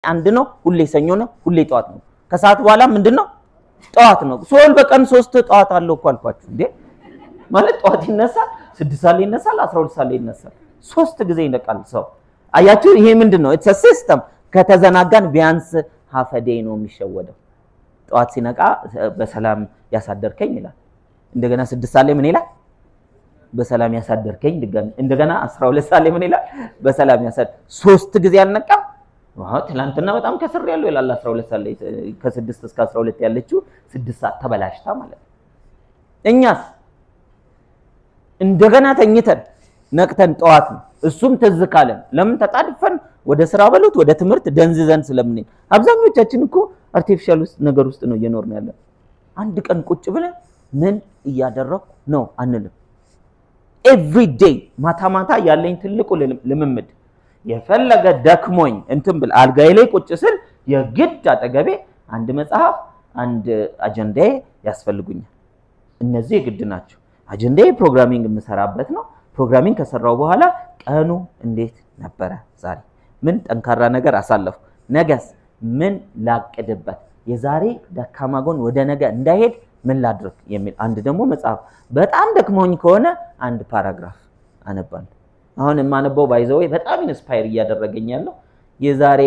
አንድ ነው ሁሌ ሰኞ ነው ሁሌ ጧት ነው ከሰዓት በኋላ ምንድነው ጧት ነው ሶል በቀን 3 ጧት አለው እኮ አልኳችሁ እንዴ ማለት ጧት ይነሳል 6 ሰዓት ይነሳል 12 ሰዓት ይነሳል 3 ጊዜ ይነቃል ሰው አያችሁ ይሄ ምንድነው it's a system ከተዘናጋን ቢያንስ half a day ነው የሚሸወደው ጧት ሲነቃ በሰላም ያሳደርከኝ ይላል እንደገና 6 ሰዓት ምን ይላል በሰላም ያሳደርከኝ ድጋሚ እንደገና 12 ሰዓት ምን ይላል በሰላም ያሳድ 3 ጊዜ ያልነቃም ትላንትና በጣም ከስር ያለው ይላል 12 ሰዓት ላይ ከ6 እስከ 12 ያለችው 6 ሰዓት ተበላሽታ ማለት እኛስ እንደገና ተኝተን ነቅተን ጧት ነው እሱም ተዝካለን ለምን ተጣድፈን ወደ ስራ በሉት ወደ ትምህርት ደንዝዘን ስለምን አብዛኞቻችን እኮ አርቲፊሻል ውስጥ ነገር ውስጥ ነው እየኖርን ያለው አንድ ቀን ቁጭ ብለን ምን እያደረኩ ነው አንልም every day ማታ ያለኝ ትልቁ ልምምድ የፈለገ ደክሞኝ እንትን ብል አልጋዬ ላይ ቁጭ ስል የግድ አጠገቤ አንድ መጽሐፍ አንድ አጀንዳ ያስፈልጉኛል እነዚህ ግድ ናቸው አጀንዳ ፕሮግራሚንግ የምሰራበት ነው ፕሮግራሚንግ ከሰራው በኋላ ቀኑ እንዴት ነበር ዛሬ ምን ጠንካራ ነገር አሳለፉ ነገስ ምን ላቅድበት የዛሬ ደካማ ጎን ወደ ነገ እንዳይሄድ ምን ላድርግ የሚል አንድ ደግሞ መጽሐፍ በጣም ደክሞኝ ከሆነ አንድ ፓራግራፍ አነባለሁ አሁን ማነበው ባይዘው በጣም ኢንስፓየር ያደረገኝ ያለው የዛሬ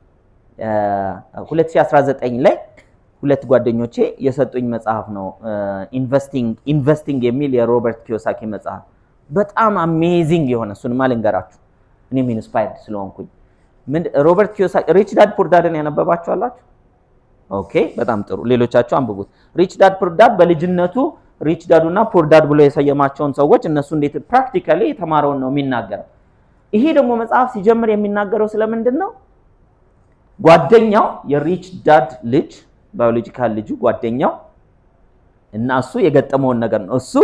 2019 ላይ ሁለት ጓደኞቼ የሰጡኝ መጽሐፍ ነው ኢንቨስቲንግ የሚል የሮበርት ኪዮሳኪ መጽሐፍ በጣም አሜዚንግ የሆነ እሱን ማልንገራችሁ እኔም ኢንስፓየርድ ስለሆንኩኝ ምን ሮበርት ኪዮሳኪ ሪች ዳድ ፑር ዳድን ያነበባችሁ አላችሁ ኦኬ በጣም ጥሩ ሌሎቻችሁ አንብቡት ሪች ዳድ ፑር ዳድ በልጅነቱ ሪች ዳዱና ፑር ዳድ ብሎ የሰየማቸውን ሰዎች እነሱ እንዴት ፕራክቲካሊ የተማረው ነው የሚናገረው ይሄ ደግሞ መጽሐፍ ሲጀምር የሚናገረው ስለምንድነው ጓደኛው የሪች ዳድ ልጅ ባዮሎጂካል ልጅ ጓደኛው እና እሱ የገጠመውን ነገር ነው እሱ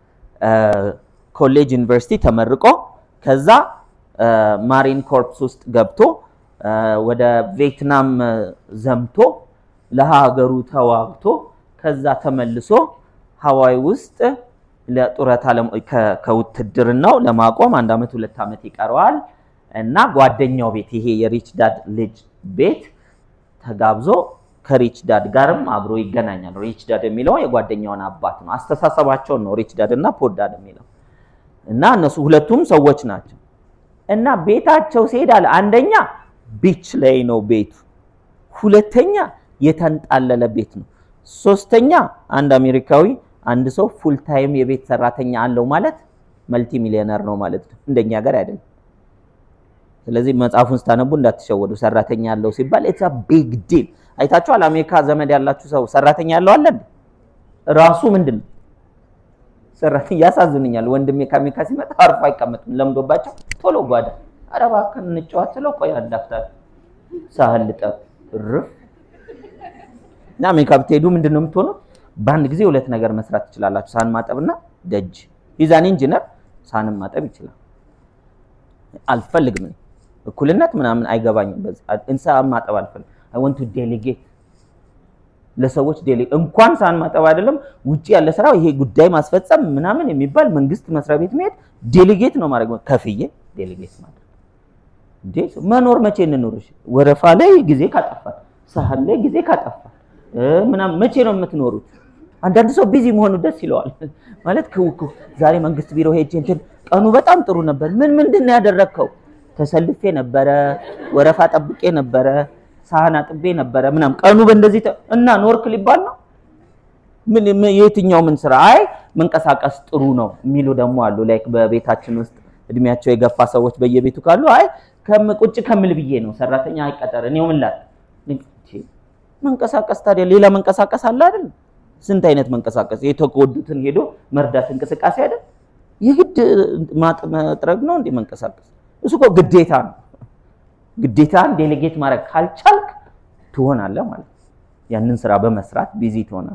ኮሌጅ ዩኒቨርሲቲ ተመርቆ ከዛ ማሪን ኮርፕስ ውስጥ ገብቶ ወደ ቪየትናም ዘምቶ ለሀገሩ ተዋግቶ ከዛ ተመልሶ ሃዋይ ውስጥ ለጡረታ ከውትድርናው ለማቆም 1 አመት 2 አመት ይቀርዋል እና ጓደኛው ቤት ይሄ የሪች ዳድ ልጅ ቤት ተጋብዞ ከሪች ዳድ ጋርም አብሮ ይገናኛል ሪች ዳድ የሚለው የጓደኛውን አባት ነው አስተሳሰባቸው ነው ሪች ዳድ እና ፑር ዳድ የሚለው እና እነሱ ሁለቱም ሰዎች ናቸው እና ቤታቸው ሲሄዳል አንደኛ ቢች ላይ ነው ቤቱ ሁለተኛ የተንጣለለ ቤት ነው ሶስተኛ አንድ አሜሪካዊ አንድ ሰው ፉል ታይም የቤት ሰራተኛ አለው ማለት መልቲ ሚሊዮነር ነው ማለት ነው እንደኛ ሀገር አይደለም ስለዚህ መጽሐፉን ስታነቡ እንዳትሸወዱ ሰራተኛ ያለው ሲባል it's a big deal አይታችኋል አሜሪካ ዘመድ ያላችሁ ሰው ሰራተኛ ያለው አለ ራሱ ምንድነው ሰራተኛ ያሳዝኑኛል ወንድሜ ከአሜሪካ ሲመጣ አርፎ አይቀመጥም ለምዶባቸው ቶሎ ጓዳ አረባከን እንጫወት ስለው ቆይ አዳፍታል ሳህል ልጠብ ርፍ እና አሜሪካ ብትሄዱ ምንድነው የምትሆነው በአንድ ጊዜ ሁለት ነገር መስራት ትችላላችሁ ሳህን ማጠብና ደጅ ሂዛን ኢንጂነር ሳህን ማጠብ ይችላል አልፈልግም እኩልነት ምናምን አይገባኝም በዚህ እንሳን ማጠብ አልፈልግም I want to delegate ለሰዎች ዴሊጌት እንኳን ሳህን ማጠብ አይደለም ውጪ ያለ ስራ ይሄ ጉዳይ ማስፈጸም ምናምን የሚባል መንግስት መስሪያ ቤት መሄድ ዴሊጌት ነው ማድረግ ከፍዬ ዴሊጌት ማድረግ እንዴ መኖር መቼ እንኖርሽ ወረፋ ላይ ጊዜ ካጠፋ ሳህን ላይ ጊዜ ካጠፋ ምናምን መቼ ነው የምትኖሩት አንዳንድ ሰው ቢዚ መሆኑ ደስ ይለዋል ማለት ከውኩ ዛሬ መንግስት ቢሮ ሄጄ እንትን ቀኑ በጣም ጥሩ ነበር ምንድነው ያደረከው ተሰልፌ ነበር ወረፋ ጠብቄ ነበር ሳህን አጥቤ ነበር ምናምን ቀኑ በእንደዚህ እና ኖርክ ሊባል ነው ምን የትኛው ምን ስራ አይ መንቀሳቀስ ጥሩ ነው የሚሉ ደግሞ አሉ ላይክ በቤታችን ውስጥ እድሜያቸው የገፋ ሰዎች በየቤቱ ካሉ አይ ቁጭ ከምል ብዬ ነው ሰራተኛ አይቀጠር እኔው ምን ላል መንቀሳቀስ ታዲያ ሌላ መንቀሳቀስ አለ አይደል ስንት አይነት መንቀሳቀስ የተጎዱትን ሄዶ መርዳት እንቅስቃሴ አይደል ይግድ ማጥመጥረግ ነው እንዴ መንቀሳቀስ እሱ እኮ ግዴታ ነው ግዴታን ዴሊጌት ማድረግ ካልቻልክ ትሆናለህ ማለት ያንን ስራ በመስራት ቢዚ ትሆናለህ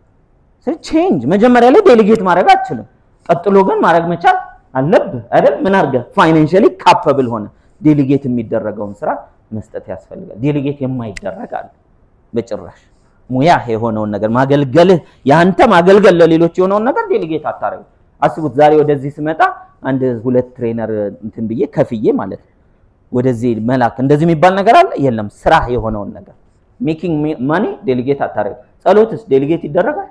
ቼንጅ መጀመሪያ ላይ ዴሊጌት ማድረግ አትችልም ቀጥሎ ግን ማድረግ መቻል አለብህ አይደል ምን አርገ ፋይናንሻሊ ካፓብል ሆነ ዴሊጌት የሚደረገውን ስራ መስጠት ያስፈልጋል ዴሊጌት የማይደረግ አለ በጭራሽ ሙያ የሆነውን ነገር ማገልገልህ ያንተ ማገልገል ለሌሎች የሆነውን ነገር ዴሊጌት አታረግ አስቡት ዛሬ ወደዚህ ስመጣ አንድ ሁለት ትሬነር እንትን ብዬ ከፍዬ ማለት ወደዚህ መላክ እንደዚህ የሚባል ነገር አለ የለም ስራ የሆነውን ነገር making money delegate አታረግ ጸሎትስ delegate ይደረጋል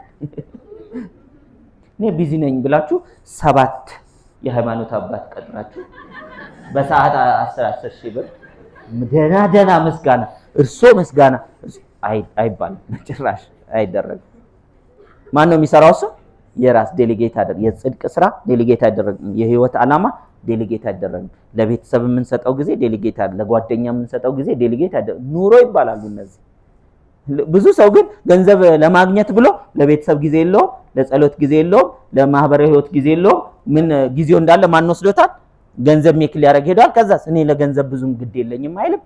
እኔ ቢዚ ነኝ ብላችሁ 7 የሃይማኖት አባት ቀጥራችሁ በሰዓት 10 ሺህ ብር ደና መስጋና እርሶ መስጋና አይባል ጭራሽ አይደረግም ማን ነው የሚሰራው እሱ የራስ ዴሊጌት አደረግ የጽድቅ ስራ ዴሊጌት አደረግ የህይወት አላማ ዴሊጌት አደረግ ለቤተሰብ ምን ሰጣው ጊዜ ዴሊጌት አደረግ ለጓደኛ ምን ሰጣው ጊዜ ዴሊጌት አደረግ ኑሮ ይባላሉ እነዚህ ብዙ ሰው ግን ገንዘብ ለማግኘት ብሎ ለቤተሰብ ጊዜ የለው ለጸሎት ጊዜ የለው ለማህበራዊ ህይወት ጊዜ የለው ምን ጊዜው እንዳለ ማን ወስዶታል ገንዘብ ሜክል ያረግ ሄዷል ከዛስ እኔ ለገንዘብ ብዙም ግድ የለኝም አይልም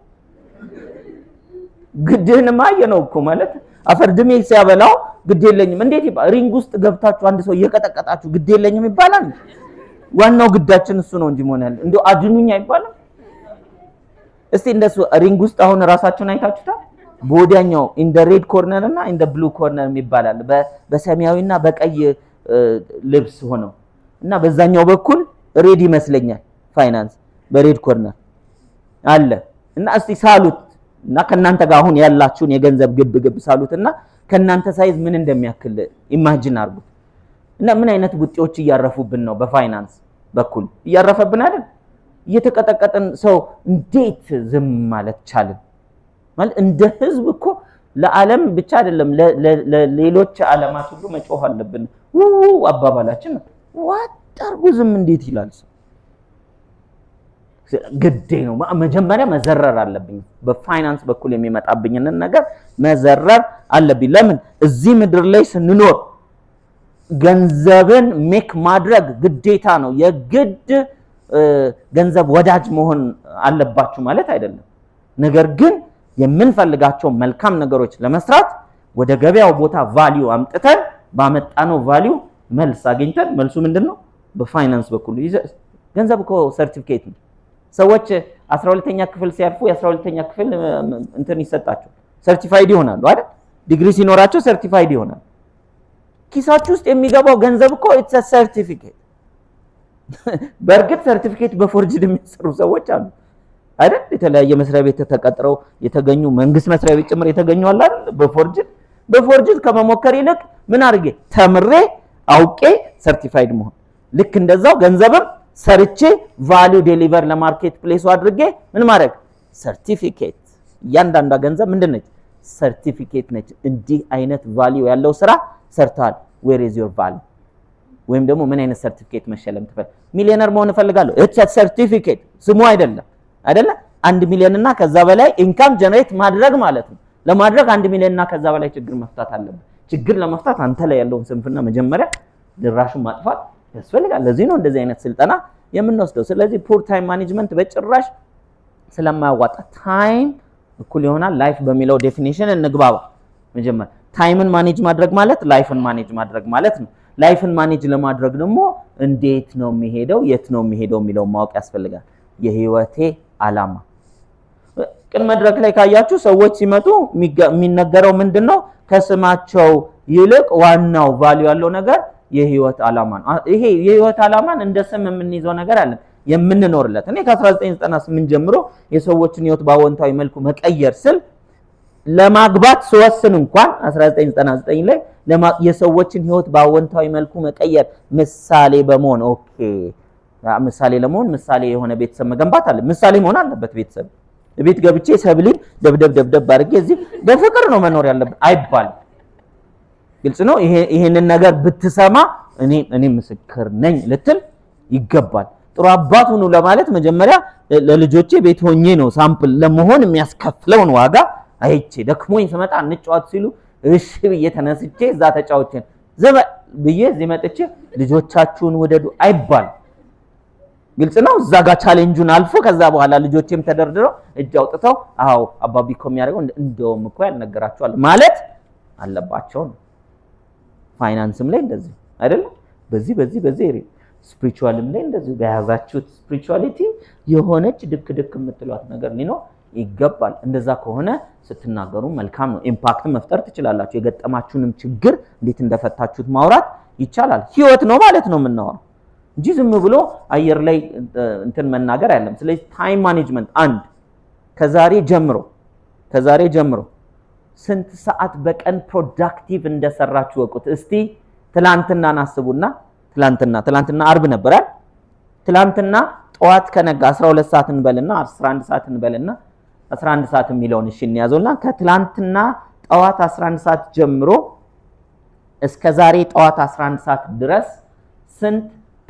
ግድህን ማየነው እኮ ማለት አፈርድሜ ሲያበላው ግድ የለኝም እንዴት ይባል ሪንግ ውስጥ ገብታችሁ አንድ ሰው እየቀጠቀጣችሁ ግድ የለኝም ይባላል ዋናው ግዳችን እሱ ነው እንጂ ሞናል እንደው አድኑኛ ይባላል እስቲ እንደሱ ሪንግ ውስጥ አሁን ራሳችሁን አይታችሁታል ቦዲያኛው in the red corner እና in the blue corner ይባላል በሰማያዊና በቀይ ልብስ ሆነው እና በዛኛው በኩል ሬድ ይመስለኛል ፋይናንስ በሬድ ኮርነር አለ እና እስቲ ሳሉት እና ከናንተ ጋር አሁን ያላችሁን የገንዘብ ግብ ሳሉትና ከናንተ ሳይዝ ምን እንደሚያክል ኢማጂን አርጉ እና ምን አይነት ጉጤዎች እያረፉብን ነው በፋይናንስ በኩል እያረፈብን አይደል እየተቀጠቀጠን ሰው እንዴት ዝም ማለት ቻልን ማለት እንደ ህዝብ እኮ ለዓለም ብቻ አይደለም ለሌሎች ዓለማት ሁሉ መጮህ አለብን አባባላችን ዋጣርጉ ዝም እንዴት ይላል ግዴ ነው መጀመሪያ መዘረር አለብኝ በፋይናንስ በኩል የሚመጣብኝን ነገር መዘረር አለብኝ ለምን እዚህ ምድር ላይ ስንኖር ገንዘብን ሜክ ማድረግ ግዴታ ነው የግድ ገንዘብ ወዳጅ መሆን አለባችሁ ማለት አይደለም ነገር ግን የምንፈልጋቸው መልካም ነገሮች ለመስራት ወደ ገበያው ቦታ ቫልዩ አምጥተን ባመጣነው ቫልዩ መልስ አግኝተን መልሱ ምንድነው በፋይናንስ በኩል ገንዘብ እኮ ሰርቲፊኬት ነው ሰዎች 12ኛ ክፍል ሲያርፉ የ12ኛ ክፍል እንትን ይሰጣቸው ሰርቲፋይድ ይሆናሉ አይደል ዲግሪ ሲኖራቸው ሰርቲፋይድ ይሆናሉ ኪሳችሁ ውስጥ የሚገባው ገንዘብ እኮ ኢትስ አ ሰርቲፊኬት በርግጥ ሰርቲፊኬት በፎርጅድ የሚሰሩ ሰዎች አሉ አይደል የተለያየ መስሪያ ቤት ተቀጥረው የተገኙ መንግስት መስሪያ ቤት ጭምር የተገኙ አለ አይደል በፎርጅድ ከመሞከር ይልቅ ምን አርጌ ተምሬ አውቄ ሰርቲፋይድ መሆን ልክ እንደዛው ገንዘብም ሰርቼ ቫልዩ ዴሊቨር ለማርኬት ፕሌስ አድርጌ ምን ማድረግ ሰርቲፊኬት ያንዳንዳ ገንዘብ ምንድነው ሰርቲፊኬት ነች እንዲህ አይነት ቫልዩ ያለው ስራ ሰርታል where is your value ወይም ደግሞ ምን አይነት ሰርቲፊኬት መሸለም ትፈልግ ሚሊዮነር መሆን ፈልጋለሁ it's a certificate ስሙ አይደለም 1 ሚሊዮን እና ከዛ በላይ ኢንካም ጀነሬት ማድረግ ማለት ነው ለማድረግ 1 ሚሊዮን እና ከዛ በላይ ችግር መፍታት አለበት ችግር ለመፍታት አንተ ላይ ያለውን ስንፍና መጀመሪያ ድራሹን ማጥፋት ያስፈልጋል ለዚህ ነው እንደዚህ አይነት ስልጠና የምንወስደው ስለዚህ ፑር ታይም ማኔጅመንት በጭራሽ ስለማያዋጣ ታይም እኩል ይሆናል ላይፍ በሚለው ዴፊኒሽን እንግባባ መጀመሪያ ታይምን ማኔጅ ማድረግ ማለት ላይፍን ማኔጅ ማድረግ ማለት ነው ላይፍን ማኔጅ ለማድረግ ደግሞ እንዴት ነው የሚሄደው የት ነው የሚሄደው የሚለው ማወቅ ያስፈልጋል የህይወቴ አላማ ቅን መድረክ ላይ ካያችሁ ሰዎች ሲመጡ የሚነገረው ምንድነው ከስማቸው ይልቅ ዋናው ቫልዩ ያለው ነገር የህይወት አላማ ነው ይሄ የህይወት አላማን እንደ ስም የምንይዘው ነገር አለ የምንኖርለት እኔ ከ1998 ጀምሮ የሰዎችን ህይወት ባወንታዊ መልኩ መቀየር ስል ለማግባት ስወስን እንኳን 1999 ላይ የሰዎችን ህይወት ባወንታዊ መልኩ መቀየር ምሳሌ በመሆን ኦኬ ምሳሌ ለመሆን ምሳሌ የሆነ ቤተሰብ መገንባት አለ ምሳሌ መሆን አለበት ቤተሰብ ቤት ገብቼ ሰብሊን ደብደብ አድርጌ እዚህ በፍቅር ነው መኖር ያለበት አይባል ግልጽ ነው ይሄንን ነገር ብትሰማ እኔ ምስክር ነኝ ልትል ይገባል ጥሩ አባት ሁኑ ለማለት መጀመሪያ ለልጆቼ ቤት ሆኜ ነው ሳምፕል ለመሆን የሚያስከፍለውን ዋጋ አይቼ ደክሞኝ ስመጣ እንጫወት ሲሉ እሺ ብዬ ተነስቼ እዛ ተጫውቼ ዘበ ብዬ እዚህ መጥቼ ልጆቻችሁን ወደዱ አይባል ግልጽ ነው እዛ ጋር ቻሌንጁን አልፎ ከዛ በኋላ ልጆቼም ተደርድረው እጅ አውጥተው አዎ አባቢኮ የሚያደርገው እንደውም እኮ ያልነገራቸዋል ማለት አለባቸው ፋይናንስም ላይ እንደዚህ አይደል በዚህ ስፒሪቹዋልም ላይ እንደዚህ በያዛችሁት ስፒሪቹዋሊቲ የሆነች ድክ የምትሏት ነገር ሊኖር ይገባል እንደዛ ከሆነ ስትናገሩ መልካም ነው ኢምፓክት መፍጠር ትችላላችሁ የገጠማችሁንም ችግር እንዴት እንደፈታችሁት ማውራት ይቻላል ህይወት ነው ማለት ነው ምናወራው እንጂ ዝም ብሎ አየር ላይ እንትን መናገር አይደለም ስለዚህ ታይም ማኔጅመንት አንድ ከዛሬ ጀምሮ ስንት ሰዓት በቀን ፕሮዳክቲቭ እንደሰራችሁ ወቁት እስቲ ትላንትና አስቡና ትላንትና አርብ ነበር አይደል ትላንትና ጠዋት ከነጋ 12 ሰዓት እንበልና 11 ሰዓት እንበልና 11 ሰዓት የሚለውን እሺ እንያዘውና ከትላንትና ጠዋት 11 ሰዓት ጀምሮ እስከ ዛሬ ጠዋት 11 ሰዓት ድረስ ስንት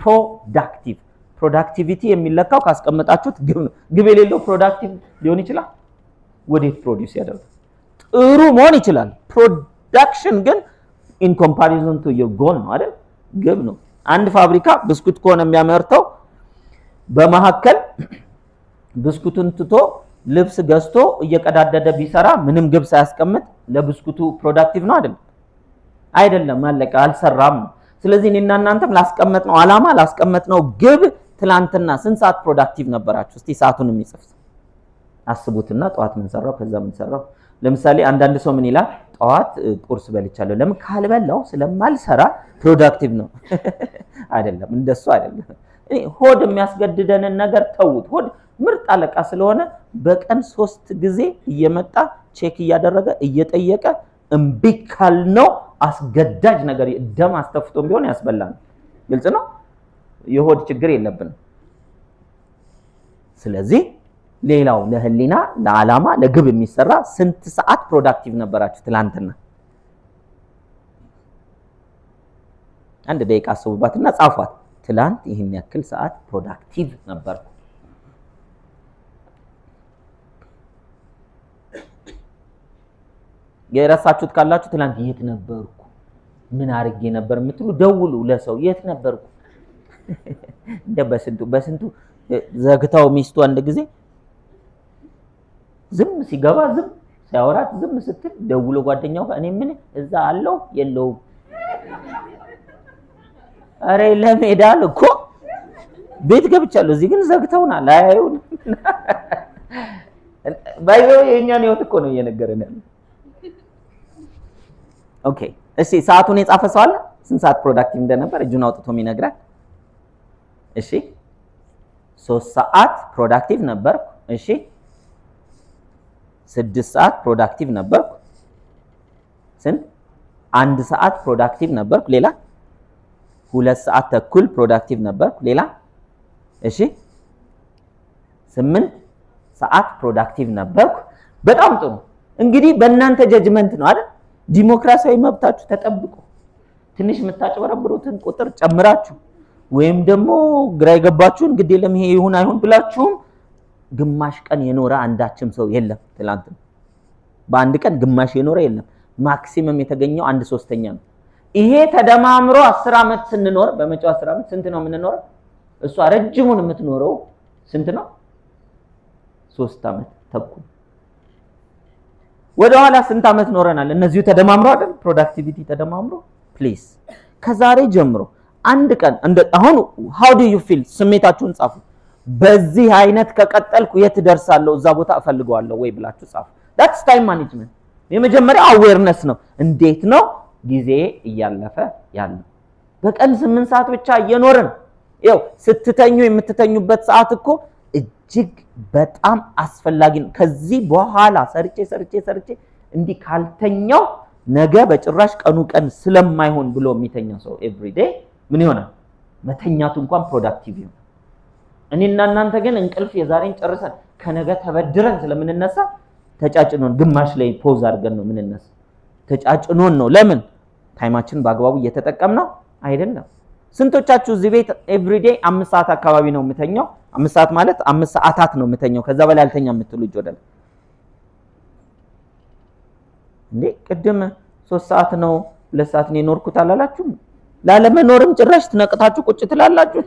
ፕሮዳክቲቪቲ የሚለካው ካስቀመጣችሁት ግብ የሌለው ፕሮዳክቲቭ ሊሆን ይችላል ወዴት ፕሮዲዩስ ያደርጋል ጥሩ መሆን ይችላል ፕሮዳክሽን ግን in comparison to your goal ነው አይደል ግብ ነው አንድ ፋብሪካ ብስኩት ከሆነ የሚያመርተው በመሐከል ብስኩቱን ትቶ ልብስ ገዝቶ እየቀዳደደ ቢሰራ ምንም ግብ ሳያስቀምጥ ለብስኩቱ ፕሮዳክቲቭ ነው አይደለም ማለቃ አልሰራም ስለዚህ እኔና እናንተም ላስቀመጥነው አላማ ላስቀመጥነው ግብ ትላንትና ስንት ሰዓት ፕሮዳክቲቭ ነበራችሁ እስቲ ሰዓቱን የሚጽፍ አስቡትና ጠዋት ምን ሰራው ከዛ ምን ሰራው ለምሳሌ አንዳንድ ሰው ምን ይላል ጠዋት ቁርስ በልቻለሁ ለምን ካልበላው ስለማልሰራ ፕሮዳክቲቭ ነው አይደለም እንደሱ አይደለም ሆድ የሚያስገድደንን ነገር ተውት ሆድ ምርጥ አለቃ ስለሆነ በቀን 3 ጊዜ እየመጣ ቼክ እያደረገ እየጠየቀ እምቢካል ነው አስገዳጅ ነገር ደም አስተፍቶም ቢሆን ያስበላል ግልጽ ነው የሆድ ችግር የለብንም ስለዚህ ሌላው ለህሊና ለዓላማ ለግብ የሚሰራ ስንት ሰዓት ፕሮዳክቲቭ ነበራችሁ ትላንትና አንድ ደቂቃ አስቡባትና ጻፏት ትላንት ይሄን ያክል ሰዓት ፕሮዳክቲቭ ነበርኩ የራሳችሁት ካላችሁ ትላንት የት ነበርኩ ምን አርጌ ነበር የምትሉ ደውሉ ለሰው የት ነበርኩ በስንቱ ዘግታው ሚስቱ አንድ ጊዜ ዝም ሲገባ ዝም ሲያወራት ዝም ስትል ደውሎ ጓደኛው እኔ ምን እዛ አለው የለው አሬ ለሜዳል እኮ ቤት ገብቻለሁ እዚህ ግን ዘግተውናል አይሁን ባይዘው የኛን ህይወት እኮ ነው እየነገረን ያለው ኦኬ እሺ ሰዓቱን የጻፈ ሰው አለ ስንት ሰዓት ፕሮዳክቲቭ እንደነበር እጁን አውጥቶ የሚነግራል እሺ 3 ሰዓት ፕሮዳክቲቭ ነበር እሺ 6 ሰዓት ፕሮዳክቲቭ ነበር ስንት 1 ሰዓት ፕሮዳክቲቭ ነበር ሌላ 2 ሰዓት ተኩል ፕሮዳክቲቭ ነበር ሌላ እሺ 8 ሰዓት ፕሮዳክቲቭ ነበር በጣም ጥሩ እንግዲህ በእናንተ ጀጅመንት ነው አይደል ዲሞክራሲያዊ መብታችሁ ተጠብቆ ትንሽ መታጨበረብሩትን ቁጥር ጨምራችሁ ወይም ደግሞ ግራ ይገባችሁን ግድ የለም ይሄ ይሁን አይሁን ብላችሁ ግማሽ ቀን የኖረ አንዳችም ሰው የለም ትላንት በአንድ ቀን ግማሽ የኖረ የለም ማክሲመም የተገኘው 1/3 ነው ይሄ ተደማምሮ 10 አመት ስንኖር በመጪው 10 አመት ስንት ነው የምንኖረው እሷ ረጅሙን የምትኖረው ስንት ነው 3 አመት ተኩል ወደ ኋላ ስንት አመት ኖረናል እነዚሁ ተደማምሮ አይደል ፕሮዳክቲቪቲ ተደማምሮ ፕሊዝ ከዛሬ ጀምሮ አንድ ቀን አሁን how do you feel ስሜታችሁን ጻፉ በዚህ አይነት ከቀጠልኩ የት ደርሳለሁ እዛ ቦታ እፈልገዋለሁ ወይ ብላችሁ ጻፉ that's time management የመጀመሪያ awareness ነው እንዴት ነው ጊዜ እያለፈ ያለው በቀን 8 ሰዓት ብቻ እየኖርን ይው ስትተኙ የምትተኙበት ሰዓት እኮ እጅግ በጣም አስፈላጊ ነው ከዚህ በኋላ ሰርቼ እንዲ ካልተኛው ነገ በጭራሽ ቀን ስለማይሆን ብሎ የሚተኛው ሰው every day ምን ይሆናል መተኛቱ እንኳን ፕሮዳክቲቭ ይሆናል እኔና እናንተ ግን እንቅልፍ የዛሬን ጨርሰን ከነገ ተበድረን ስለምንነሳ ተጫጭኖን ግማሽ ላይ ፖዝ አድርገን ነው ምንነሳ ተጫጭኖን ነው ለምን ታይማችን በአግባቡ እየተጠቀምነው አይደለም ስንቶቻችሁ እዚህ ቤት every day 5 ሰዓት አካባቢ ነው የምተኛው 5 ሰዓት ማለት 5 ሰዓታት ነው የምተኛው ከዛ በላይ አልተኛ የምትሉ ይጆዳል እንዴ ቅድም 3 ሰዓት ነው 2 ሰዓት ነው የኖርኩት አላላችሁ ላለመኖርም ጭራሽ ትነቅታችሁ ቁጭ ትላላችሁ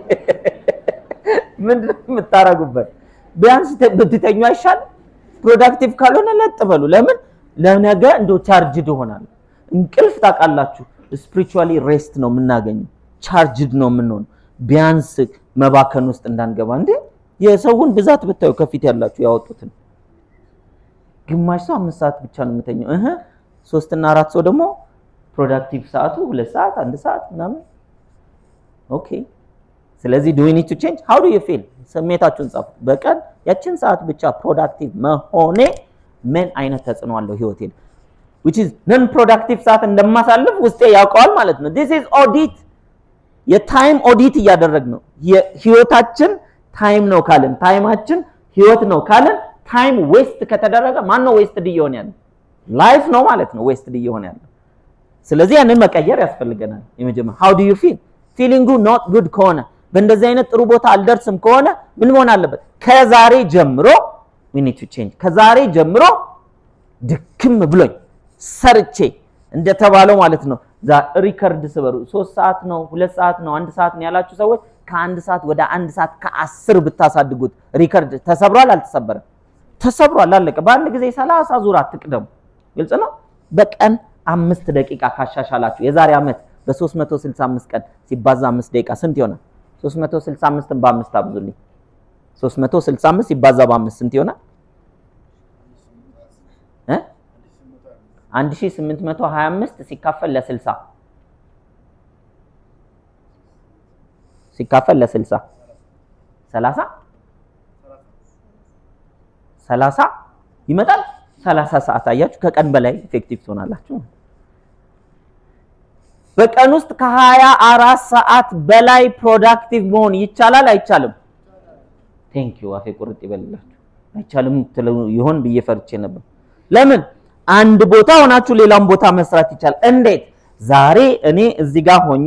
ምንድነው የምታረጉበት ቢያንስ ብትተኙ አይሻል ፕሮዳክቲቭ ካልሆነ ለጥበሉ ለምን ለነገ እንደው ቻርጅድ ሆናል እንቅልፍ ታቃላችሁ ስፒሪቹዋሊ ሬስት ነው የምናገኘው ቻርጅድ ነው የምንሆነው ቢያንስ መባከን ውስጥ እንዳንገባ እንዴ የሰውን ብዛት ብታዩ ከፊት ያላችሁ ያወጡትን ግማሽ ሰው 5 ሰዓት ብቻ ነው የምተኛው 3 እና 4 ሰው ደግሞ ፕሮዳክቲቭ ሰዓቱ 2 ሰዓት 1 ሰዓት ምናምን ኦኬ ስለዚህ do we need to change how do you feel ስሜታችሁን ጻፉ በቀን ያችን ሰዓት ብቻ ፕሮዳክቲቭ መሆኔ ምን አይነት ተጽዕኖ አለው ህይወቴ which is non productive ሰዓት እንደማሳልፍ ውስጤ ያውቀዋል ማለት ነው this is audit የታይም ኦዲት እያደረግ ነው የህይወታችን ታይም ነው ካለን ታይማችን ህይወት ነው ካለን ታይም ዌስት ከተደረገ ማን ነው ዌስት ዲዮን ያለው ላይፍ ነው ማለት ነው ዌስት ዲዮን ያለው ስለዚህ ያንን መቀየር ያስፈልገናል የመጀመሪያ how do you feel feeling good not good ከሆነ በእንደዚህ አይነት ጥሩ ቦታ አልደርስም ከሆነ ምን መሆን አለበት ከዛሬ ጀምሮ we need to change ከዛሬ ጀምሮ ድክም ብሎኝ ሰርቼ እንደተባለው ማለት ነው ሪከርድ ስበሩ 3 ሰዓት ነው 2 ሰዓት ነው 1 ሰዓት ነው ያላችሁ ሰዎች ከ1 ሰዓት ወደ 1 ሰዓት ከ10 ብታሳድጉት ሪከርድ ተሰብሯል አልተሰበረም ተሰብሯል አለቀ በአንድ ጊዜ 30 ዙር አትቅደሙ ግልጽ ነው በቀን 5 ደቂቃ ካሻሻላችሁ የዛሬ አመት በ365 ቀን ሲባዛ 5 ደቂቃ ስንት ይሆናል 365ን በ5 አብዙልኝ 365 ሲባዛ በ5 ስንት ይሆናል 1825 ሲካፈል ለ60 ሲካፈል ለ60 30 ይመጣል 30 ሰዓት አያችሁ ከቀን በላይ ኢፌክቲቭ ትሆናላችሁ በቀን ውስጥ ከ24 ሰዓት በላይ ፕሮዳክቲቭ መሆን ይቻላል አይቻልም ቴንክ ዩ አፌ ቁርጥ ይበልላችሁ አይቻልም ይሆን በየፈርቼ ነበር ለምን አንድ ቦታ ሆናችሁ ሌላም ቦታ መስራት ይቻላል እንዴት ዛሬ እኔ እዚህ ጋር ሆኜ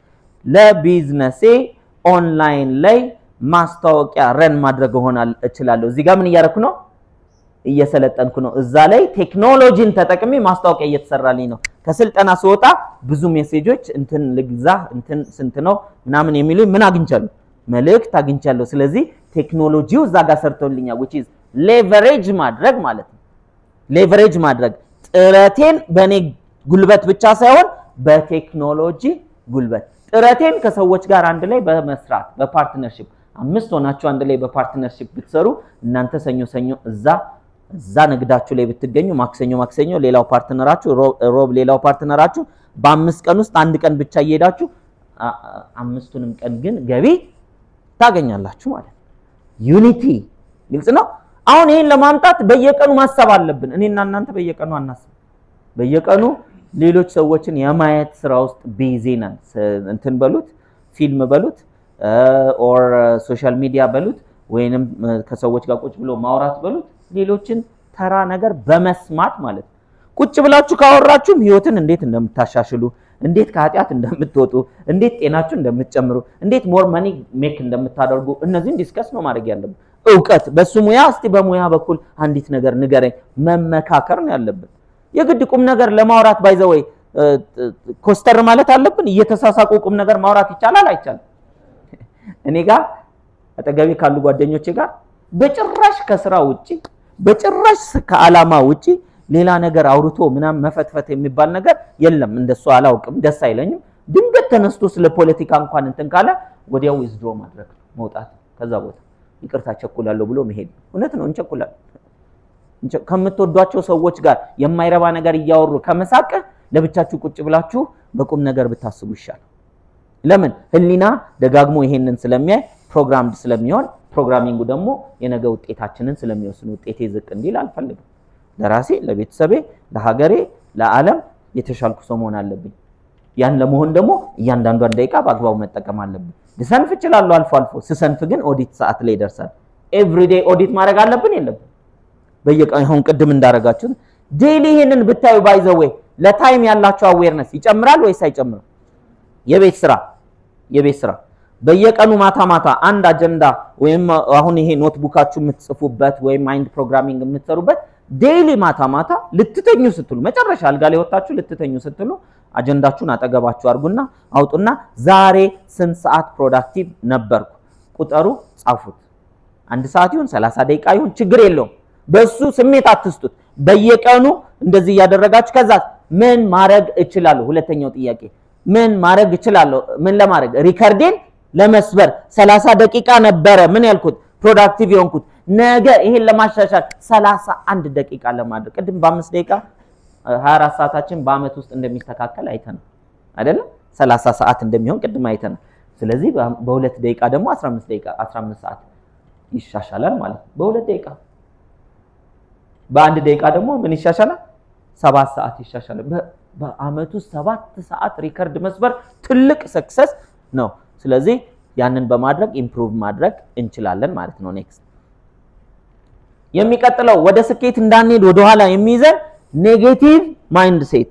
ለቢዝነሴ ኦንላይን ላይ ማስታወቂያ ረን ማድረግ ሆናል እችላለሁ እዚህ ጋር ምን ያያረኩ ነው እየሰለጠንኩ ነው እዛ ላይ ቴክኖሎጂን ተጠቅሜ ማስታወቂያ እየተሰራልኝ ነው ከስልጠና ስወጣ ብዙ ሜሴጆች እንትን ልግዛ እንትን ስንት ነው ምናምን የሚሉ ምን አግኝቻለሁ መልእክት አግኝቻለሁ ስለዚህ ቴክኖሎጂው እዛ ጋር ሰርቶልኛል which is leverage ማድረግ ማለት ነው ሌቨሬጅ ማድረግ ጥረቴን በኔ ጉልበት ብቻ ሳይሆን በቴክኖሎጂ ጉልበት ጥረቴን ከሰዎች ጋር አንድ ላይ በመስራት በፓርትነርሺፕ 5 ሆናችሁ አንድ ላይ በፓርትነርሺፕ ብትሰሩ እናንተ ሰኞ እዛ ንግዳችሁ ላይ ብትገኙ ማክሰኞ ሌላው ፓርትነራችሁ ሮብ ሌላው ፓርትነራችሁ በ5 ቀን ውስጥ አንድ ቀን ብቻ እየሄዳችሁ 5ቱንም ቀን ግን ገቢ ታገኛላችሁ ማለት ዩኒቲ ግልጽ ነው አሁን ይሄን ለማምጣት በየቀኑ ማሰብ አለብን እኔና እናንተ በየቀኑ አናስብ በየቀኑ ሌሎች ሰዎችን የማየት ስራ ውስጥ ቢዚ ነን እንትን በሉት ፊልም በሉት ኦር ሶሻል ሚዲያ በሉት ወይንም ከሰዎች ጋር ቁጭ ብሎ ማውራት በሉት ሌሎችን ተራ ነገር በመስማት ማለት ቁጭ ብላችሁ ካወራችሁም ህይወትን እንዴት እንደምታሻሽሉ እንዴት ከኃጢያት እንደምትወጡ እንዴት ጤናችሁ እንደምትጨምሩ እንዴት ሞር ማኒ ሜክ እንደምታደርጉ እነዚህን ዲስከስ ነው ማድረግ ያለብን እውቀት በሱሙያ እስቲ በሙያ በኩል አንዲት ነገር ንገረኝ መመካከር ነው ያለብን የግድ ቁም ነገር ለማውራት ባይዘወይ ኮስተር ማለት አለብን እየተሳሳቁ ቁም ነገር ማውራት ይቻላል አይቻልም እኔ ጋር አጠገቤ ካሉ ጓደኞቼ ጋር በጭራሽ ከስራ ውጪ በጭራሽ ከዓላማ ውጪ ሌላ ነገር አውርቶ ምናም መፈትፈት የሚባል ነገር የለም እንደሱ አላውቅም ደስ አይለኝም ድንገት ተነስቶ ስለ ፖለቲካ እንኳን እንትን ካለ ወዲያው ዊዝድሮ ማድረግ መውጣት ከዛ ቦታ ይቅርታ ቸኩላለሁ ብሎ መሄድ እውነት ነው እንቸኩላለን ከምትወዷቸው ሰዎች ጋር የማይረባ ነገር ያወሩ ከመሳቀ ለብቻችሁ ቁጭ ብላችሁ በቁም ነገር ብታስቡ ይሻላል ለምን ህሊና ደጋግሞ ይሄንን ስለሚያይ ፕሮግራምድ ስለሚሆን ፕሮግራሚንጉ ደግሞ የነገ ውጤታችንን ስለሚወስኑ ውጤቴ ዝቅ እንዲል አልፈልግም ለራሴ ለቤተሰቤ ለሀገሬ ለዓለም የተሻልኩ ሰው መሆን አለብኝ ያን ለመሆን ደግሞ እያንዳንዷን ደቂቃ በአግባቡ መጠቀም አለብኝ ልሰንፍ እችላለሁ አልፎ ስሰንፍ ግን ኦዲት ሰዓት ላይ ይደርሳል ኤቭሪዴይ ኦዲት ማድረግ አለብን የለም በየቀኑ አሁን ቅድም እንዳረጋችሁ ዴይሊ ይሄንን ብታዩ ባይዘው ለታይም ያላችሁ አዌርነስ ይጨምራል ወይስ አይጨምርም የቤት ስራ በየቀኑ ማታ አንድ አጀንዳ ወይም አሁን ይሄ ኖትቡካችሁ የምትጽፉበት ወይም ማይንድ ፕሮግራሚንግ የምትሰሩበት ዴይሊ ማታ ልትተኙ ስትሉ መጨረሻ አልጋ ላይ ወጣችሁ ልትተኙ ስትሉ አጀንዳችሁን አጠገባችሁ አርጉና አውጡና ዛሬ ስንት ሰዓት ፕሮዳክቲቭ ነበርኩ ቁጥሩ ጻፉት 1 ሰዓት ይሁን 30 ደቂቃ ይሁን ችግር የለውም በሱ ስሜት አትስጡት በየቀኑ እንደዚህ ያደረጋችሁ ከዛ ምን ማድረግ እችላለሁ ሁለተኛው ጥያቄ ምን ማድረግ እችላለሁ ምን ለማድረግ ሪከርዴን ለመስበር 30 ደቂቃ ነበረ ምን ያልኩት ፕሮዳክቲቭ የሆንኩት ነገ ይሄን ለማሻሻል 31 ደቂቃ ለማድረግ ቅድም በ5 ደቂቃ 24 ሰዓታችን በአመት ውስጥ እንደሚስተካከል አይተናል አይደል 30 ሰዓት እንደሚሆን ቅድም አይተናል ስለዚህ በ2 ደቂቃ ደግሞ 15 ሰዓት ይሻሻላል ማለት ነው በ2 ደቂቃ በ1 ደቂቃ ደግሞ ምን ይሻሻላል 7 ሰዓት ይሻሻላል በአመቱ 7 ሰዓት ሪከርድ መስበር ትልቅ ሰክሰስ ነው ስለዚህ ያንን በማድረግ ኢምፕሩቭ ማድረግ እንችላለን ማለት ነው ኔክስት የሚቀጥለው ወደ ስኬት እንዳንሄድ ወደ ኋላ የሚይዘን ኔጌቲቭ ማይንድ ሴት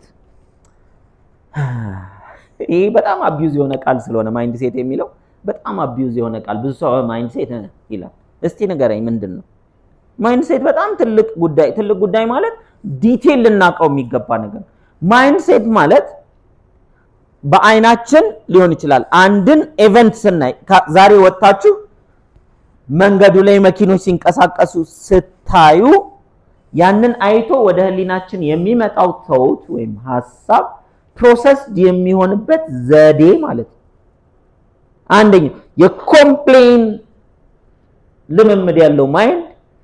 ይሄ በጣም አቢዩዝ የሆነ ቃል ስለሆነ ማይንድ ሴት የሚለው በጣም አቢዩዝ የሆነ ቃል ብዙ ሰው ማይንድ ሴት ይላል እስቲ ንገረኝ ምንድነው ማይንድ ሴት በጣም ትልቅ ጉዳይ ማለት ዲቴል ልናቀው የሚገባ ነገር ማይንድ ሴት ማለት በአይናችን ሊሆን ይችላል አንድን ኢቨንት ስናይ ዛሬ ወጣችሁ መንገዱ ላይ መኪኖች ሲንቀሳቀሱ ስታዩ ያንን አይቶ ወደ ህሊናችን የሚመጣው ተውት ወይም ሐሳብ ፕሮሰስ የሚሆንበት ዘዴ ማለት አንደኛ የኮምፕሌን ልምምድ ያለው ማይንድ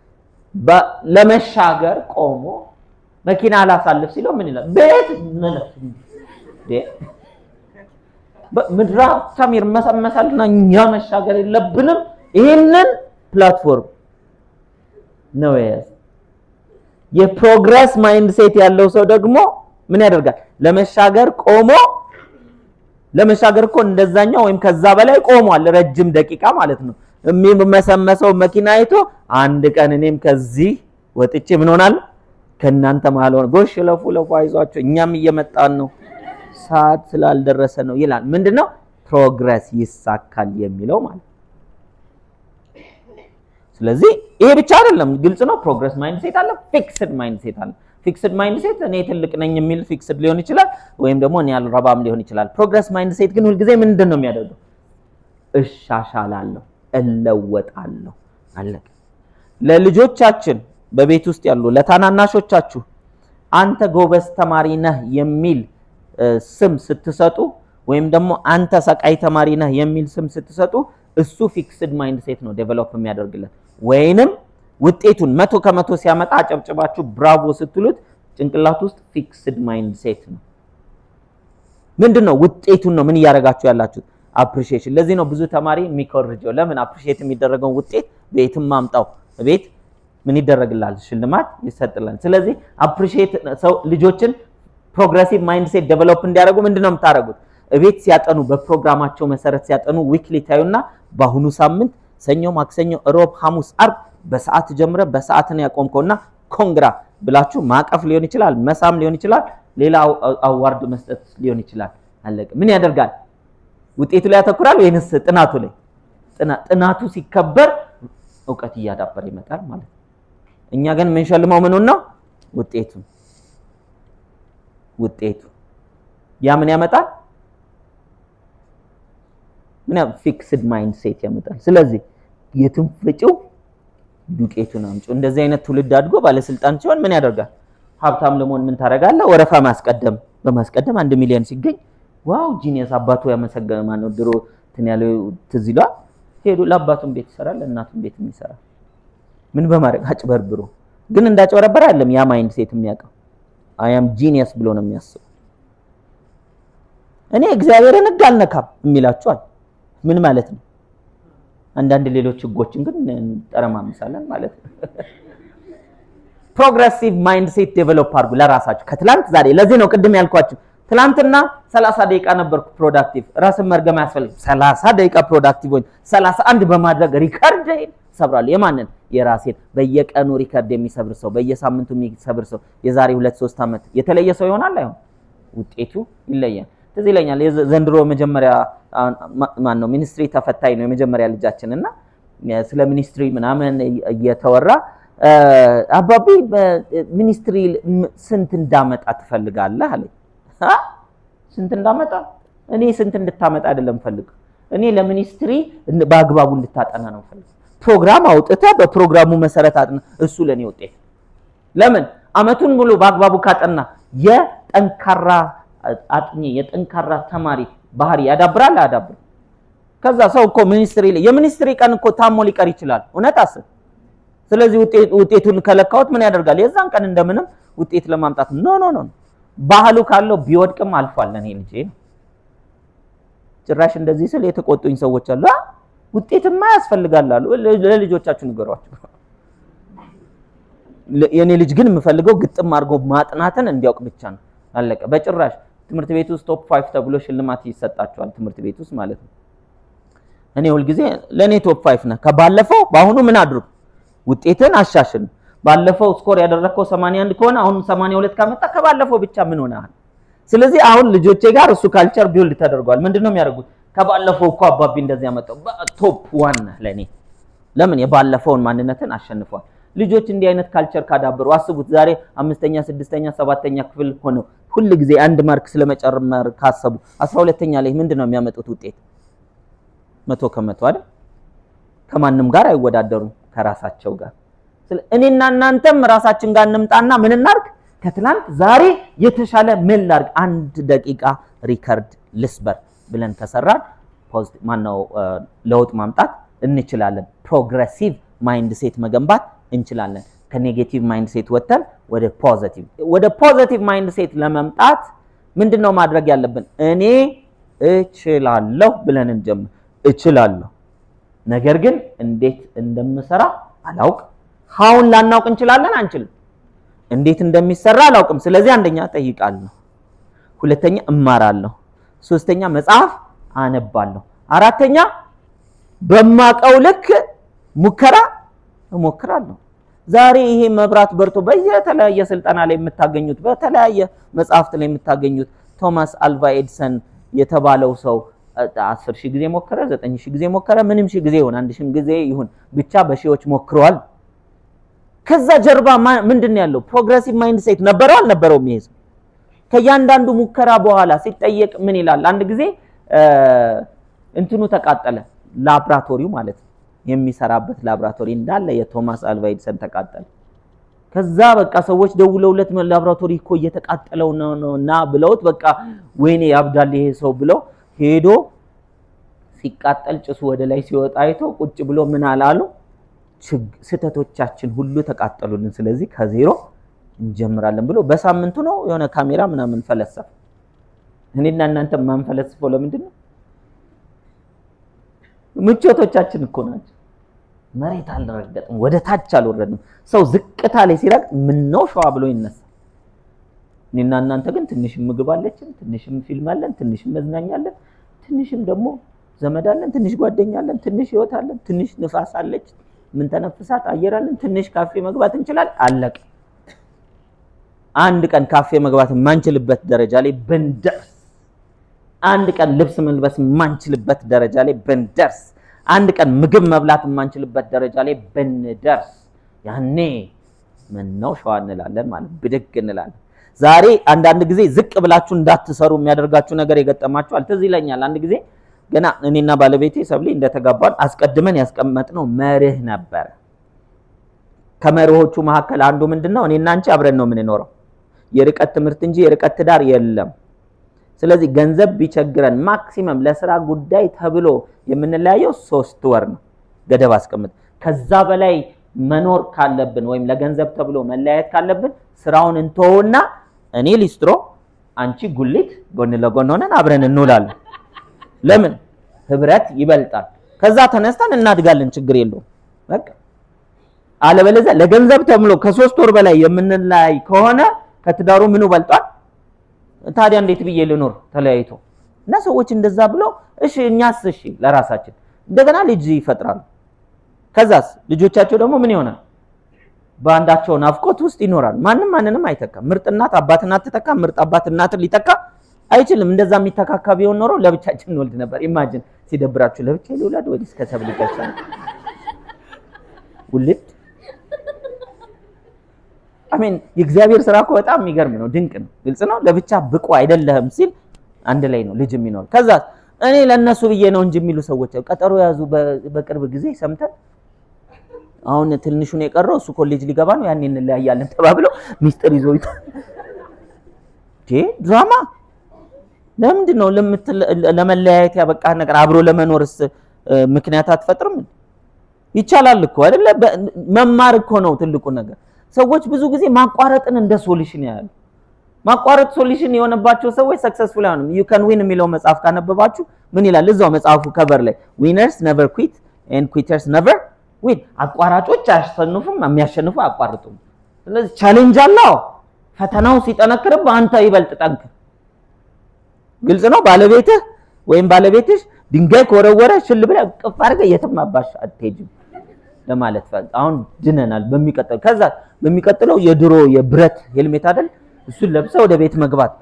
ለመሻገር ቆሞ መኪና አላሳልፍ ሲለው ምን ይላል ቤት ምድራብ ሰሚር መሰመሳልና እኛ መሻገር የለብንም ይሄንን ፕላትፎርም ነው የፕሮግረስ ማይንድ ሴት ያለው ሰው ደግሞ ምን ያደርጋል ለመሻገር ቆሞ ለመሻገር እኮ እንደዛኛው ወይም ከዛ በላይ ቆሟል ረጅም ደቂቃ ማለት ነው የሚመሰመሰው መኪና አይቶ አንድ ቀን እኔም ከዚህ ወጥቼ ምን ሆናል ከናንተ ማለት ነው ጎሽ ለፉ አይዟችሁ እኛም እየመጣን ነው ሰዓት ስላልደረሰ ነው ይላል ምንድነው ፕሮግረስ ይሳካል የሚለው ማለት ስለዚህ ይሄ ብቻ አይደለም ግልጽ ነው ፕሮግረስ ማይንድ ሴት አለ ፊክስድ ማይንድ ሴት አለ ፊክስድ ማይንድ ሴት እኔ ትልቅ ነኝ የሚል ፊክስድ ሊሆን ይችላል ወይም ደግሞ እኔ አልረባም ሊሆን ይችላል ፕሮግረስ ማይንድ ሴት ግን ሁሉ ጊዜ ምንድነው የሚያደርገው እሻሻላለሁ እለወጣለሁ አለቀ ለልጆቻችን በቤት ውስጥ ያሉ ለታናናሾቻችሁ አንተ ጎበዝ ተማሪ ነህ የሚል ስም ስትሰጡ ወይም ደግሞ አንተ ሰቃይ ተማሪ ነህ የሚል ስም ስትሰጡ እሱ ፊክስድ ማይንድ ሴት ነው ዴቨሎፕ የሚያደርግለት ወይንም ውጤቱን 100 ከመቶ ሲያመጣ አጨብጭባችሁ ብራቮ ስትሉት ጭንቅላት ውስጥ ፊክስድ ማይንድ ሴት ነው ምንድነው ውጤቱን ነው ምን ያረጋችሁ ያላችሁ አፕሪሺዬሽን ለዚህ ነው ብዙ ተማሪ የሚኮርጀው ለምን አፕሪሺዬት የሚደረገው ውጤት ቤትም ማምጣው ቤት ምን ይደረግላል ሽልማት ይሰጥላል ስለዚህ አፕሪሺዬት ሰው ልጆችን ፕሮግሬሲቭ ማይንድ ሴት ዴቨሎፕ እንዲያደርጉ ምንድነው የምታረጉት ቤት ሲያጠኑ በፕሮግራማቸው መሰረት ሲያጠኑ ዊክሊ ታዩና በአሁኑ ሳምንት ሰኞ ማክሰኞ ሮብ ሐሙስ አርብ በሰዓት ጀምረ በሰዓት ነው ያቆምከውና ኮንግራ ብላችሁ ማቀፍ ሊሆን ይችላል መሳም ሊሆን ይችላል ሌላ አዋርድ መስጠት ሊሆን ይችላል አለቀ ምን ያደርጋል ውጤቱ ላይ ያተኩራል ወይንስ ጥናቱ ላይ ጥናቱ ሲከበር ዕውቀት ያዳበር ይመጣል ማለት እኛ ግን ምን ሸልማው ምን ነው ውጤቱ ያ ምን ያመጣል ምን ፊክስድ ማይንድ ሴት ያመጣል ስለዚህ የትንፍጭው ዱቄቱን አምጪ እንደዚህ አይነት ትውልድ አድጎ ባለስልጣን ሲሆን ምን ያደርጋል ሀብታም ለመሆን ምን ታረጋለህ ወረፋ በማስቀደም 1 ሚሊዮን ሲገኝ ዋው ጂኒየስ አባቱ ያመሰገነ ማነው ድሮ እንትን ያለው ትዝላ ሄዱ ለአባቱም ቤት ይሰራል ለእናቱም ቤት ይሰራል ምን በማድረግ አጭበርብሮ ግን እንዳጨበረበረ አይደለም ያ ማይንድ ሴት የሚያቀው አይ አም ጂኒየስ ብሎ ነው የሚያስበው እኔ እግዚአብሔርን እንዳልነካም የሚላችኋል ምን ማለት ነው አንዳንድ ሌሎች ህጎችን ግን ጠረማምሳለን ማለት ነው ፕሮግሬሲቭ ማይንድ ሴት ዴቨሎፕ አድርጉ ለራሳችሁ ከትላንት ዛሬ ለዚህ ነው ቅድም ያልኳችሁ ትላንትና 30 ደቂቃ ነበርኩ ፕሮዳክቲቭ ራስን መርገም ያስፈልግ 30 ደቂቃ ፕሮዳክቲቭ ወይ 31 በማድረግ ሪከርድ ሰብራል የማንን የራሴን በየቀኑ ሪከርድ የሚሰብር ሰው በየሳምንቱ የሚሰብር ሰው የዛሬ 2-3 አመት የተለየ ሰው ይሆናል አይሆን ውጤቱ ይለያል ስለዚህ ይለኛል ዘንድሮ መጀመሪያ ማን ነው ሚኒስትሪ ተፈታይ ነው የመጀመሪያ ልጃችንና ስለ ሚኒስትሪ ምናምን እየተወራ አባቢ ሚኒስትሪ ስንት እንዳመጣ ትፈልጋለህ አለ ስንት እንዳመጣ እኔ ስንት እንድታመጣ አይደለም ፈልግ እኔ ለሚኒስትሪ በአግባቡ እንድታጠና ነው ፈልግ ፕሮግራም አውጥተ በፕሮግራሙ መሰረት አጥና እሱ ለኔ ውጤት ለምን አመቱን ሙሉ በአግባቡ ካጠና የጠንካራ አጥኚ የጠንካራ ተማሪ ባህሪ ያዳብራል አዳብር ከዛ ሰው እኮ ሚኒስትሪ የሚኒስትሪ ቀን እኮ ታሞ ሊቀር ይችላል እውነት አስብ ስለዚህ ውጤቱን ከለካውት ምን ያደርጋል የዛን ቀን እንደምንም ውጤት ለማምጣት ኖ ባህሉ ካለው ቢወድቅም አልፏል ለኔ ልጄ ጭራሽ እንደዚህ ስለ የተቆጡኝ ሰዎች አሉ ውጤትማ ያስፈልጋል አሉ ለልጆቻችሁ ንገሯቸው የኔ ልጅ ግን የምፈልገው ግጥም አድርጎ ማጥናትን እንዲያውቅ ብቻ ነው አለቀ በጭራሽ ትምህርት ቤት ውስጥ ቶፕ 5 ተብሎ ሽልማት ይሰጣቸዋል ትምህርት ቤት ውስጥ ማለት ነው እኔ ሁሉ ጊዜ ለኔ ቶፕ 5 ነው ከባለፈው ባሁኑ ምን አድርጉ ውጤትን አሻሽል ባለፈው ስኮር ያደረከው 81 ከሆነ አሁን 82 ካመጣ ከባለፈው ብቻ ምን ሆነሃል ስለዚህ አሁን ልጆቼ ጋር እሱ ካልቸር ቢልድ ተደርጓል ምንድነው የሚያደርጉት ከባለፈው እኮ አባቢ እንደዚህ ያመጣው ቶፕ 1 ለኔ ለምን የባለፈውን ማንነትን አሸንፏል ልጆች እንዲህ አይነት ካልቸር ካዳበሩ አስቡት ዛሬ 5ኛ 6ኛ 7ኛ ክፍል ሆነው ሁሉ ጊዜ አንድ ማርክ ስለመጨመር ካሰቡ 12ኛ ላይ ምንድነው የሚያመጡት ውጤት 100% አይደል ከማንንም ጋር አይወዳደሩም ከራሳቸው ጋር እኔና እናንተም ራሳችን ጋር እንምጣና ምን እናርግ ከትላንት ዛሬ የተሻለ ምን ላርግ 1 ደቂቃ ሪከርድ ልስበር ብለን ከሰራን ፖዚቲቭ ማነው ለውጥ ማምጣት እንችላለን ፕሮግሬሲቭ ማይንድ ሴት መገንባት እንችላለን ከኔጌቲቭ ማይንድ ሴት ወጥተን ወደ ፖዚቲቭ ማይንድ ሴት ለመምጣት ምንድነው ማድረግ ያለብን እኔ እችላለሁ ብለን እንጀምር እችላለሁ ነገር ግን እንዴት እንደምሰራ አላውቅ ሃውን ላናውቅ እንችላለን አንችልም እንዴት እንደሚሰራ አላውቅም ስለዚህ አንደኛ ጠይቃለሁ ሁለተኛ እማራለሁ ሶስተኛ መጽሐፍ አነባለሁ አራተኛ በማቀው ልክ ሙከራ እሞክራለሁ ዛሬ ይሄ መብራት በርቶ በየተለያየ ስልጣና ላይ የምታገኙት በተለያየ መጽሐፍት ላይ የምታገኙት ቶማስ አልቫ ኤዲሰን የተባለው ሰው 10,000 ጊዜ ሞከረ 9,000 ጊዜ ሞከረ ምንም ሺህ ጊዜ ይሁን 1,000 ጊዜ ይሁን ብቻ በሺዎች ሞክሯል ከዛ ጀርባ ምንድነው ያለው ፕሮግሬሲቭ ማይንድ ሴት ነበረው አልነበረው የሚይዝ ከያንዳንዱ ሙከራ በኋላ ሲጠየቅ ምን ይላል አንድ ጊዜ እንትኑ ተቃጠለ ላብራቶሪው ማለት የሚሰራበት ላብራቶሪ እንዳለ የቶማስ አልቫ ኤዲሰን ተቃጠለ ከዛ በቃ ሰዎች ደውለውለት ላብራቶሪ እኮ እየተቃጠለው ነውና ብለውት በቃ ወይኔ ያብዳል ይሄ ሰው ብለው ሄዶ ሲቃጠል ጭሱ ወደ ላይ ሲወጣ አይቶ ቁጭ ብሎ ምን አላሉ ስተቶቻችን ሁሉ ተቃጠሉልን ስለዚህ ከዜሮ እንጀምራለን ብሎ በሳምንቱ ነው የሆነ ካሜራ ምናምን ፈለሰፈ እኔና እናንተ ማን ፈለሰፈው ለምንድነው ምቾቶቻችን እኮ ናቸው መሬት አልረገጥም ወደ ታች አልወረድንም ሰው ዝቅታ ላይ ሲረግ ምን ነው ሸዋ ብሎ ይነሳ እኔና እናንተ ግን ትንሽም ምግብ አለችን ትንሽም ፊልም አለን ትንሽም መዝናኛ አለን ትንሽም ደግሞ ዘመድ አለን ትንሽ ጓደኛ አለን ትንሽ ህይወት አለን ትንሽ ንፋስ አለች ምን ተነፍሳት አየር አለን ትንሽ ካፌ መግባት እንችላለን አለቀ አንድ ቀን ካፌ መግባት ማንችልበት ደረጃ ላይ በንደርስ አንድ ቀን ልብስ መልበስ ማንችልበት ደረጃ ላይ በንደርስ አንድ ቀን ምግብ መብላት ማንችልበት ደረጃ ላይ በንደርስ ያኔ ምን ነው ሸዋ እንላለን ማለት ብድግ እንላለን ዛሬ አንዳንድ ጊዜ ዝቅ ብላችሁ እንዳትሰሩ የሚያደርጋችሁ ነገር የገጠማችሁ አልተዝ ይለኛል አንድ ጊዜ ገና እኔና ባለቤቴ ሰብሊ እንደተጋባን አስቀድመን ያስቀመጥነው መርህ ነበር ከመርሆቹ መካከል አንዱ ምንድነው እኔና አንቺ አብረን ነው የምንኖረው የርቀት ትምህርት እንጂ የርቀት ትዳር የለም ስለዚህ ገንዘብ ቢቸግረን ማክሲመም ለስራ ጉዳይ ተብሎ የምንለያየው 3 ወር ነው ገደብ አስቀምጥ ከዛ በላይ መኖር ካለብን ወይም ለገንዘብ ተብሎ መለያየት ካለብን ስራውን እንተውና እኔ ሊስትሮ አንቺ ጉሊት ጎን ለጎን ሆነን አብረን እንውላለን ለምን ህብረት ይበልጣል ከዛ ተነስተን እናድጋለን ችግር የለውም በቃ አለበለዚያ ለገንዘብ ተብሎ ከ3 ወር በላይ የምንለያይ ከሆነ ከትዳሩ ምኑ በልጧል ታዲያ እንዴት ብዬ ልኖር ተለያይቶ እና ሰዎች እንደዛ ብሎ እሺ እኛስ እሺ ለራሳችን እንደገና ልጅ ይፈጥራሉ ከዛስ ልጆቻቸው ደግሞ ምን ይሆናል ባንዳቸው ናፍቆት ውስጥ ይኖራል ማንንም አይተካ ምርጥ እናት አባት እናት ተተካ ምርጥ አባት እናት ሊተካ አይችልም እንደዛ የሚተካካ ቢሆን ኖሮ ለብቻችን ወልድ ነበር ኢማጂን ሲደብራችሁ ለብቻ ይውላድ ወዲስ ከሰብል ይገቻል ውልድ አሜን የእግዚአብሔር ስራ እኮ በጣም የሚገርም ነው ድንቅ ነው ግልጽ ነው ለብቻ ብቁ አይደለም ሲል አንድ ላይ ነው ልጅ የሚኖር ከዛ እኔ ለነሱ ብዬ ነው እንጂ የሚሉ ሰዎች ቀጠሮ ያዙ በቅርብ ጊዜ ሰምተን አሁን ትንሹ ነው የቀረው እሱ ኮሌጅ ሊገባ ነው ያኔ እንለያያለን ተባብሎ ሚስጥር ይዞ ድራማ ለምንድነው ለመለያየት ያበቃ ነገር አብሮ ለመኖርስ ምክንያት አትፈጥርም ይቻላል እኮ አይደለ መማር እኮ ነው ትልቁ ነገር ሰዎች ብዙ ጊዜ ማቋረጥን እንደ ሶሉሽን ያያሉ ማቋረጥ ሶሉሽን የሆነባቸው ሰዎች ሰክሰስፉል አይሆንም you can win የሚለው መጽሐፍ ካነበባችሁ ምን ይላል እዛው መጽሐፉ ከቨር ላይ winners never quit and quitters never win አቋራጮች አያሸንፉም የሚያሸንፉ አቋርጡም ስለዚህ ቻሌንጅ አለው ፈተናው ሲጠነክርብ አንተ ይበልጥ ጠንክ ግልጽ ነው ባለቤትህ ወይም ባለቤትሽ ድንጋይ ኮረወረ ሽል ብለ ቅፍ አድርገ የትም አባሽ አትሄጂም ለማለት ፈልጥ አሁን ድነናል በሚቀጥለው የድሮ የብረት ሄልሜት አይደል እሱ ለብሰው ወደ ቤት መግባት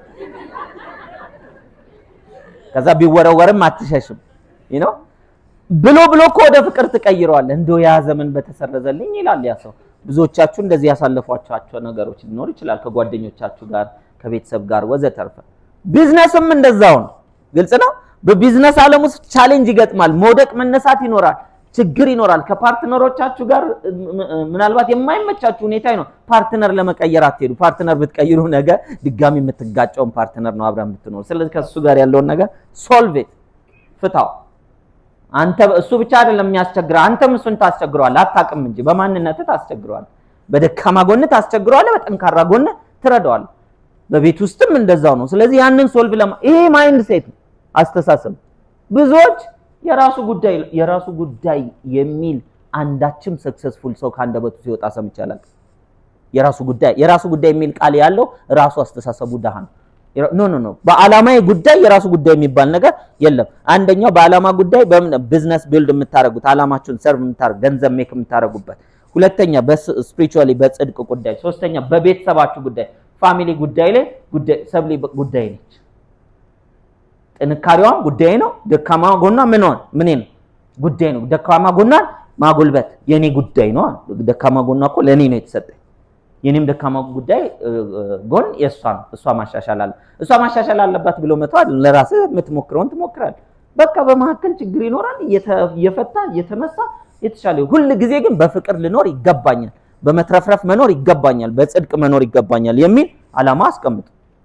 ከዛ ቢወረወርም አትሸሽም you know ብሎ ወደ ፍቅር ተቀይሯል እንደው ያ ዘመን በተሰረዘልኝ ይላል ያ ሰው ብዙዎቻችሁ እንደዚህ ያሳለፏቸው ነገሮች ሊኖር ይችላል ከጓደኞቻችሁ ጋር ከቤተሰብ ጋር ወዘተርፈ ቢዝነስም እንደዛው ነው ግልጽ ነው በቢዝነስ ዓለም ውስጥ ቻሌንጅ ይገጥማል መውደቅ መነሳት ይኖራል ችግር ይኖራል ከፓርትነሮቻችሁ ጋር ምናልባት የማይመቻችሁ ሁኔታ ነው ፓርትነር ለመቀየር አትሄዱ ፓርትነር ብትቀይሩ ነገር ድጋሚ የምትጋጨው ፓርትነር ነው አብራም ብትኖር ስለዚህ ከሱ ጋር ያለው ነገር ሶልቭ ኢት ፍታው አንተ እሱ ብቻ አይደለም የሚያስቸግረው አንተም እሱን ታስቸግረዋል አታቅም እንጂ በማንነት ታስቸግረዋል በደካማ ጎን ታስቸግረዋል በጠንካራ ጎን ትረዳዋል በቤት ውስጥም እንደዛው ነው ስለዚህ ያንን ሶልቭ ይሄ ማይንድ ሴት አስተሳሰብ ብዙዎች የራሱ ጉዳይ የሚል አንዳችም ሰክሰስፉል ሰው ካንደበቱ ሲወጣ ሰምቻለሁ የራሱ ጉዳይ የሚል ቃል ያለው ራሱ አስተሳሰቡ ዳሃን ኖ በአላማዬ ጉዳይ የራሱ ጉዳይ የሚባል ነገር የለም አንደኛው በአላማ ጉዳይ በቢዝነስ ቢልድ የምታረጉት አላማችሁን ሰርቭ የምታረጉ ገንዘብ ሜክ የምታረጉበት ሁለተኛ በስፒሪቹዋሊ በጽድቅ ጉዳይ ሶስተኛ በቤተሰባችሁ ጉዳይ ፋሚሊ ጉዳይ ላይ ሰብሊ ጉዳይ ነች ጥንካሬዋም ጉዳይ ነው ደካማ ጎና ምን ነው ጉዳይ ነው ደካማ ጎና ማጎልበት የኔ ጉዳይ ነው ደካማ ጎና እኮ ለኔ ነው የተሰጠኝ የኔም ደካማ ጉዳይ ጎን እሷ ማሻሻል አለባት ብሎ መተው አይደል ለራስህ የምትሞክረውን ትሞክራለህ በቃ በመሐከል ችግር ይኖራል እየፈታ እየተነሳ የተሻለ ሁሉ ጊዜ ግን በፍቅር ልኖር ይገባኛል በመትረፍረፍ መኖር ይገባኛል በጽድቅ መኖር ይገባኛል የሚል አላማ አስቀምጡ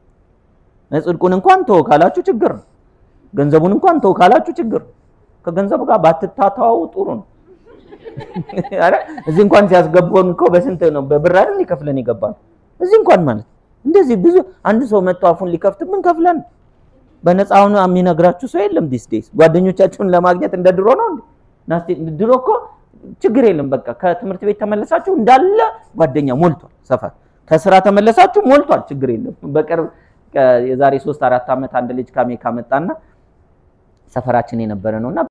ጽድቁን እንኳን ተወካላችሁ ችግር ነው ገንዘቡን እንኳን ተወካላችሁ ችግር ከገንዘቡ ጋር ባትታታው ጥሩ ነው አረ እዚህ እንኳን ሲያስገቡን እኮ በስንት ነው በብር አይደል ይከፍለን ይገባል እዚህ እንኳን ማለት እንደዚህ ብዙ አንድ ሰው መጣፉን ሊከፍት ምን ከፍለን በነፃው ነው የሚነግራችሁ ሰው የለም ዲስ ዴይስ ጓደኞቻችሁን ለማግኘት እንደ ድሮ ነው ናስቲ ድሮ እኮ ችግር የለም በቃ ከትምህርት ቤት ተመለሳችሁ እንዳለ ጓደኛ ሞልቷል ሰፈር ከስራ ተመለሳችሁ ሞልቷል ችግር የለም በቅርብ የዛሬ 3-4 አመት አንድ ልጅ ካሜካ መጣና ሰፈራችን የነበረ ነውና